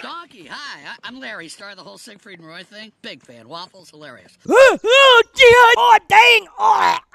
Donkey, hi. I'm Larry, star of the whole Siegfried and Roy thing. Big fan. Waffles, hilarious. Oh, dang!